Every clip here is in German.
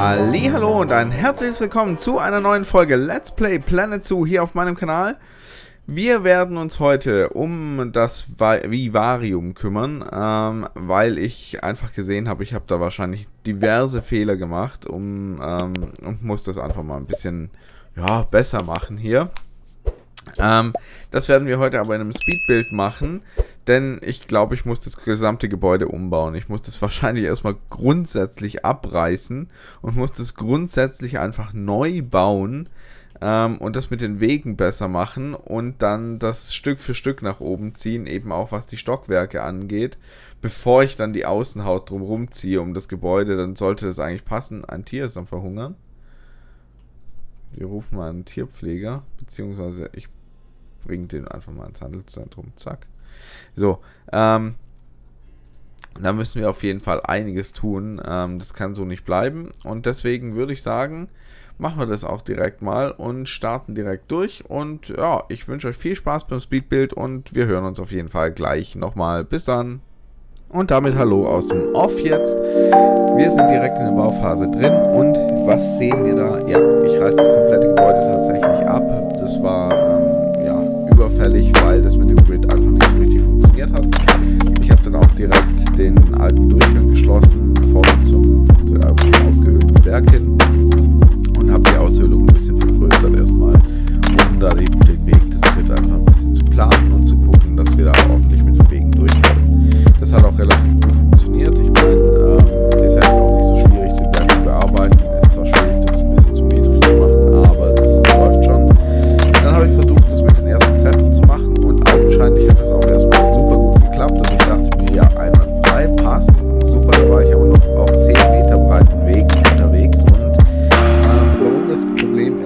Hallihallo und ein herzliches Willkommen zu einer neuen Folge Let's Play Planet Zoo hier auf meinem Kanal. Wir werden uns heute um das Vivarium kümmern, weil ich einfach gesehen habe, ich habe da wahrscheinlich diverse Fehler gemacht und muss das einfach mal ein bisschen besser machen hier. Das werden wir heute aber in einem Speedbuild machen, denn ich glaube, ich muss das gesamte Gebäude umbauen. Ich muss das wahrscheinlich erstmal grundsätzlich abreißen und muss das grundsätzlich einfach neu bauen und das mit den Wegen besser machen und dann das Stück für Stück nach oben ziehen, eben auch was die Stockwerke angeht, bevor ich dann die Außenhaut drumherum ziehe um das Gebäude. Dann sollte das eigentlich passen. Ein Tier ist am Verhungern. Wir rufen mal einen Tierpfleger, beziehungsweise ich bringe den einfach mal ins Handelszentrum. Zack. So, da müssen wir auf jeden Fall einiges tun. Das kann so nicht bleiben. Und deswegen würde ich sagen, machen wir das auch direkt mal und starten direkt durch. Und ja, ich wünsche euch viel Spaß beim Speedbuild und wir hören uns auf jeden Fall gleich nochmal. Bis dann. Und damit hallo aus dem Off jetzt. Wir sind direkt in der Bauphase drin und was sehen wir da? Ja, ich reiße das komplette Gebäude tatsächlich ab. Das war überfällig, weil das mit dem Grid einfach nicht so richtig funktioniert hat. Ich habe dann auch direkt den alten Durchgang geschlossen, vorne zum ausgehöhlten Berg hin und habe die Aushöhlung ein bisschen vergrößert erstmal, um da den Weg des Grid einfach ein bisschen zu planen und zu gucken, dass wir da ordentlich mit den Wegen durchkommen. Das hat auch relativ gut funktioniert. Ich meine, ist ja jetzt auch nicht so schwierig, den Berg zu bearbeiten. Ist zwar schwierig, das ein bisschen symmetrisch zu machen, aber das läuft schon. Dann habe ich versucht, das mit den ersten Treppen zu machen und augenscheinlich hat das auch erstmal super gut geklappt und ich dachte mir, ja, einwandfrei, passt, super, da war ich aber noch auf 10 Meter breiten Wegen unterwegs und warum das Problem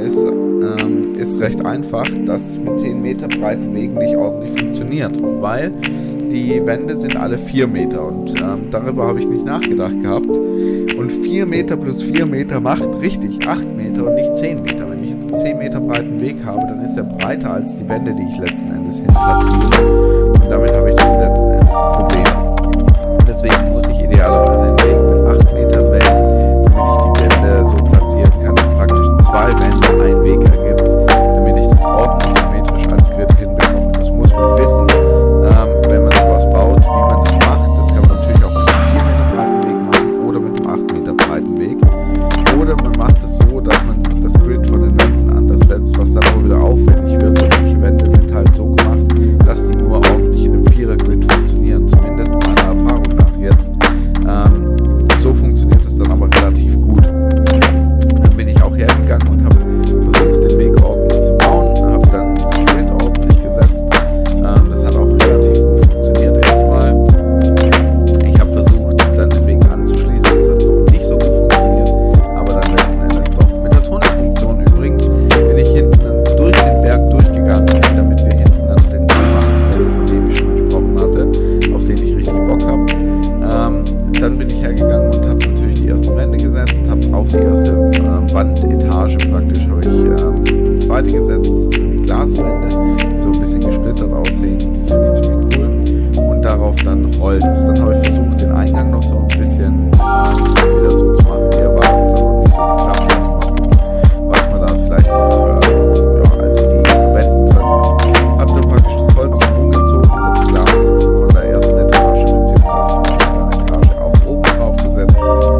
ist recht einfach, dass es mit 10 Meter breiten Wegen nicht ordentlich funktioniert, weil die Wände sind alle 4 Meter und darüber habe ich nicht nachgedacht gehabt und 4 Meter plus 4 Meter macht richtig 8 Meter und nicht 10 Meter. Wenn ich jetzt einen 10 Meter breiten Weg habe, dann ist der breiter als die Wände, die ich letzten Endes hin platziere und damit habe ich dann letzten Endes ein Problem. Deswegen muss ich idealerweise einen Weg mit 8 Metern wählen, damit ich die Wände so platzieren kann, dass praktisch 2 Wände einen Weg ergibt, damit ich das ordentlich symmetrisch als Grid hinbekomme. Das muss man wissen, wenn man sowas baut, wie man das macht. Das kann man natürlich auch mit einem 4 Meter breiten Weg machen oder mit einem 8 Meter breiten Weg. Oder man macht es so, dass man das Grid von den Wänden anders setzt, was dann auch wieder aufwendig wird. Und manche Wände sind halt so gemacht, dass die nur ordentlich in einem 4er-Grid funktionieren. Zumindest meiner Erfahrung nach jetzt. So funktioniert es dann aber relativ gut. Dann bin ich auch hergegangen und habe versucht, den Weg ordentlich zu bauen. Habe dann das Grid ordentlich gesetzt. Das hat auch relativ gut funktioniert erstmal. Ich habe versucht, dann den Weg anzuschließen. Das hat noch nicht so gut funktioniert, aber dann letzten Endes doch. Mit der Tunnelfunktion übrigens bin ich hinten dann durch den Berg durchgegangen, damit wir hinten dann den Tunnel machen können, von dem ich schon gesprochen hatte, auf den ich richtig Bock habe. Dann bin ich hergegangen und habe natürlich die ersten Wände gesetzt, habe auf die erste Wandetage praktisch habe ich die zweite gesetzt, das sind die Glaswände, die so ein bisschen gesplittert aussehen, die finde ich ziemlich cool. Und darauf dann Holz. Dann habe ich versucht, den Eingang noch so ein bisschen wieder so zu machen, wie er war. Das hat noch nicht so geklappt. Was man da vielleicht noch als Idee verwenden können. Habe dann praktisch das Holz noch umgezogen, das Glas von der ersten Etage beziehungsweise von der anderen Etage auch oben drauf gesetzt.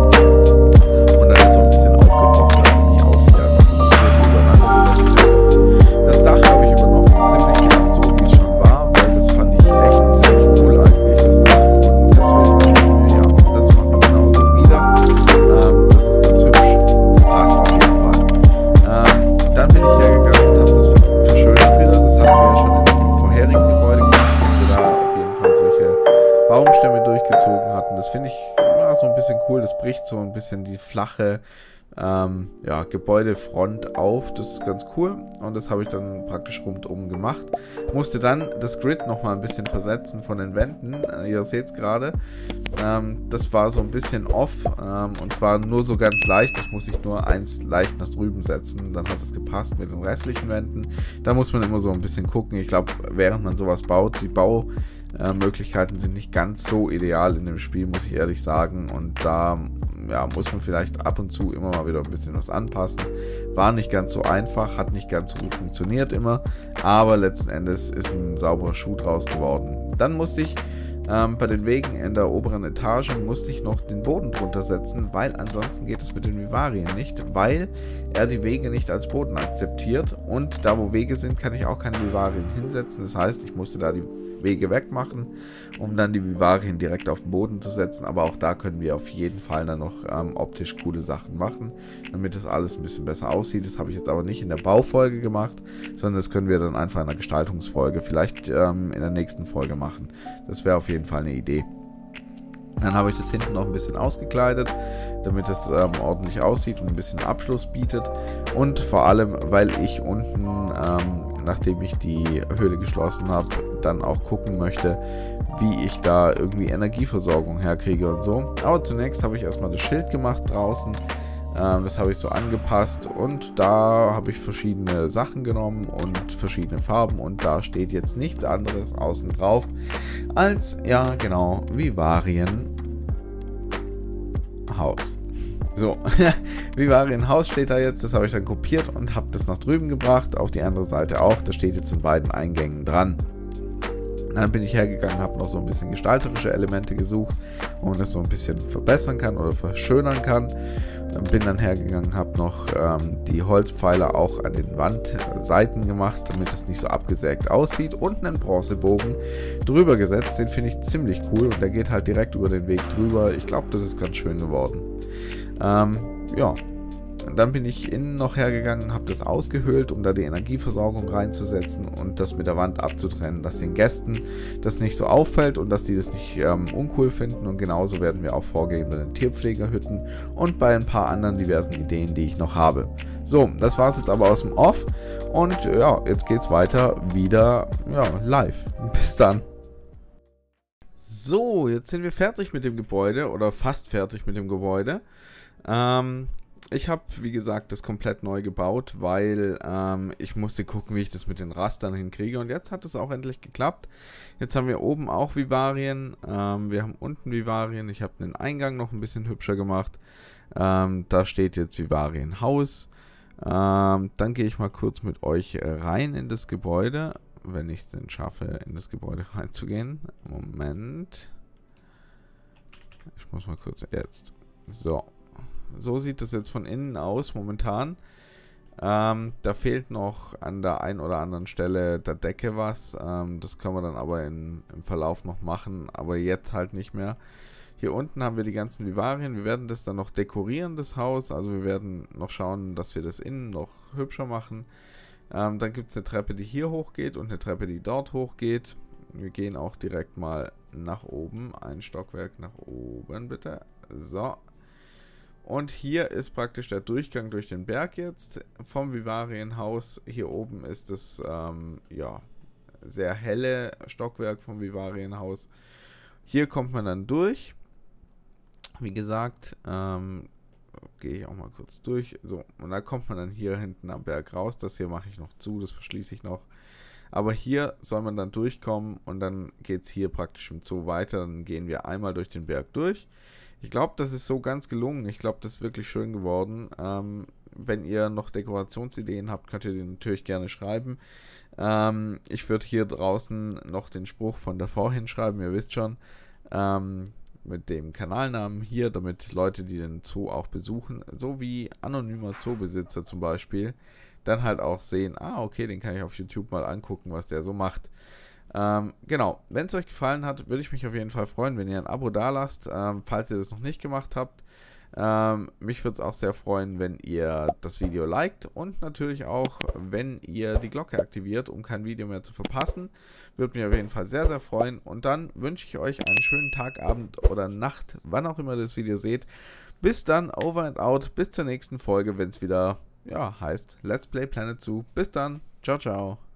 Und dann ist so ein bisschen aufgebrochen, dass es nicht aussieht, als ob man das übereinander gesetzt hätte. Das Dach habe ich übernommen, ziemlich genau so, wie es schon war, weil das fand ich echt ziemlich cool eigentlich, das Dach. Und deswegen dachte ich mir, ja, das machen wir genauso wieder. Das ist ganz hübsch, passt auf jeden Fall. Dann bin ich hergegangen und habe das verschönert wieder. Das hatten wir ja schon im vorherigen Gebäude gemacht, dass wir da auf jeden Fall solche Baumstämme durchgezogen hatten. Das finde ich so ein bisschen cool. Das bricht so ein bisschen die flache Gebäudefront auf. Das ist ganz cool und das habe ich dann praktisch rundum gemacht. Musste dann das Grid nochmal ein bisschen versetzen von den Wänden. Ihr seht es gerade. Das war so ein bisschen off und zwar nur so ganz leicht. Das muss ich nur eins leicht nach drüben setzen. Dann hat es gepasst mit den restlichen Wänden. Da muss man immer so ein bisschen gucken. Ich glaube, während man sowas baut, die Baumöglichkeiten sind nicht ganz so ideal in dem Spiel, muss ich ehrlich sagen. Und da ja, muss man vielleicht ab und zu immer mal wieder ein bisschen was anpassen. War nicht ganz so einfach, hat nicht ganz so gut funktioniert immer, aber letzten Endes ist ein sauberer Schuh draus geworden. Dann musste ich bei den Wegen in der oberen Etage noch den Boden drunter setzen, weil ansonsten geht es mit den Vivarien nicht, weil er die Wege nicht als Boden akzeptiert und da wo Wege sind, kann ich auch keine Vivarien hinsetzen. Das heißt, ich musste da die Wege wegmachen, um dann die Vivarien direkt auf den Boden zu setzen, aber auch da können wir auf jeden Fall dann noch optisch coole Sachen machen, damit das alles ein bisschen besser aussieht. Das habe ich jetzt aber nicht in der Baufolge gemacht, sondern das können wir dann einfach in der Gestaltungsfolge, vielleicht in der nächsten Folge machen. Das wäre auf jeden Fall eine Idee. Dann habe ich das hinten noch ein bisschen ausgekleidet, damit es ordentlich aussieht und ein bisschen Abschluss bietet. Und vor allem, weil ich unten, nachdem ich die Höhle geschlossen habe, dann auch gucken möchte, wie ich da irgendwie Energieversorgung herkriege und so. Aber zunächst habe ich erstmal das Schild gemacht draußen. Das habe ich so angepasst und da habe ich verschiedene Sachen genommen und verschiedene Farben und da steht jetzt nichts anderes außen drauf als, ja genau, Vivarien Haus. So, Vivarien Haus steht da jetzt, das habe ich dann kopiert und habe das nach drüben gebracht, auf die andere Seite auch, das steht jetzt in beiden Eingängen dran. Dann bin ich hergegangen, habe noch so ein bisschen gestalterische Elemente gesucht, wo man das so ein bisschen verbessern kann oder verschönern kann. Bin dann hergegangen, habe noch die Holzpfeiler auch an den Wandseiten gemacht, damit es nicht so abgesägt aussieht und einen Bronzebogen drüber gesetzt. Den finde ich ziemlich cool und der geht halt direkt über den Weg drüber. Ich glaube, das ist ganz schön geworden. Ja. Dann bin ich innen noch hergegangen, habe das ausgehöhlt, um da die Energieversorgung reinzusetzen und das mit der Wand abzutrennen, dass den Gästen das nicht so auffällt und dass die das nicht uncool finden. Und genauso werden wir auch vorgehen bei den Tierpflegerhütten und bei ein paar anderen diversen Ideen, die ich noch habe. So, das war es jetzt aber aus dem Off und ja, jetzt geht's weiter wieder live. Bis dann. So, jetzt sind wir fertig mit dem Gebäude oder fast fertig mit dem Gebäude. Ich habe, wie gesagt, das komplett neu gebaut, weil ich musste gucken, wie ich das mit den Rastern hinkriege. Und jetzt hat es auch endlich geklappt. Jetzt haben wir oben auch Vivarien. Wir haben unten Vivarien. Ich habe den Eingang noch ein bisschen hübscher gemacht. Da steht jetzt Vivarien Haus. Dann gehe ich mal kurz mit euch rein in das Gebäude, wenn ich es denn schaffe, in das Gebäude reinzugehen. Moment. Ich muss mal kurz jetzt. So. So sieht das jetzt von innen aus momentan. Da fehlt noch an der einen oder anderen Stelle der Decke was. Das können wir dann aber im Verlauf noch machen, aber jetzt halt nicht mehr. Hier unten haben wir die ganzen Vivarien. Wir werden das dann noch dekorieren, das Haus. Also wir werden noch schauen, dass wir das innen noch hübscher machen. Dann gibt es eine Treppe, die hier hochgeht und eine Treppe, die dort hochgeht. Wir gehen auch direkt mal nach oben. Ein Stockwerk nach oben, bitte. So. Und hier ist praktisch der Durchgang durch den Berg jetzt vom Vivarienhaus. Hier oben ist das sehr helle Stockwerk vom Vivarienhaus. Hier kommt man dann durch. Wie gesagt, gehe ich auch mal kurz durch. So, und da kommt man dann hier hinten am Berg raus. Das hier mache ich noch zu, das verschließe ich noch. Aber hier soll man dann durchkommen und dann geht es hier praktisch im Zoo weiter. Dann gehen wir einmal durch den Berg durch. Ich glaube, das ist so ganz gelungen. Ich glaube, das ist wirklich schön geworden. Wenn ihr noch Dekorationsideen habt, könnt ihr die natürlich gerne schreiben. Ich würde hier draußen noch den Spruch von davor hinschreiben, ihr wisst schon, mit dem Kanalnamen hier, damit Leute, die den Zoo auch besuchen, so wie anonymer Zoobesitzer zum Beispiel, dann halt auch sehen, okay, den kann ich auf YouTube mal angucken, was der so macht. Genau, wenn es euch gefallen hat, würde ich mich auf jeden Fall freuen, wenn ihr ein Abo da lasst, falls ihr das noch nicht gemacht habt. Mich würde es auch sehr freuen, wenn ihr das Video liked und natürlich auch, wenn ihr die Glocke aktiviert, um kein Video mehr zu verpassen. Würde mich auf jeden Fall sehr, sehr freuen. Und dann wünsche ich euch einen schönen Tag, Abend oder Nacht, wann auch immer ihr das Video seht. Bis dann, over and out, bis zur nächsten Folge, wenn es wieder heißt Let's Play Planet Zoo. Bis dann, ciao, ciao.